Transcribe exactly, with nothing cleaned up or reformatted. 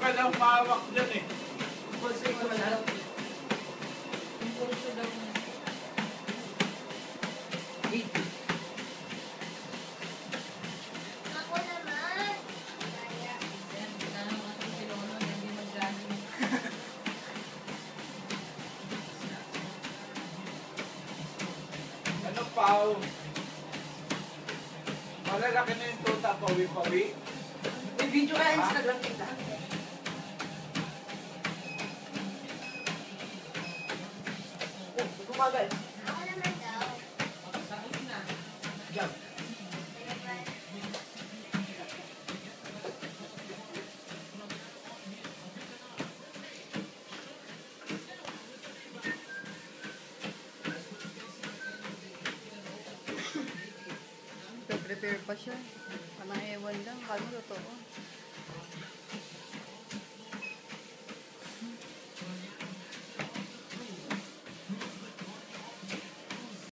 ka lang mahawak dyan eh. Pulso ito wala. Yung pulso daw niya. eight. Ako naman. Kaya. Yan, ginagawa natin si Lolo, hindi mag-jogging. Ano Pao? Malalaki na yung tuta, pawi-pawi. May video kaya Instagram kita. Oh, gumagal. Ako naman daw. Sakit na. Jump. Prepare pa siya. Parang ewan lang, kano totoo.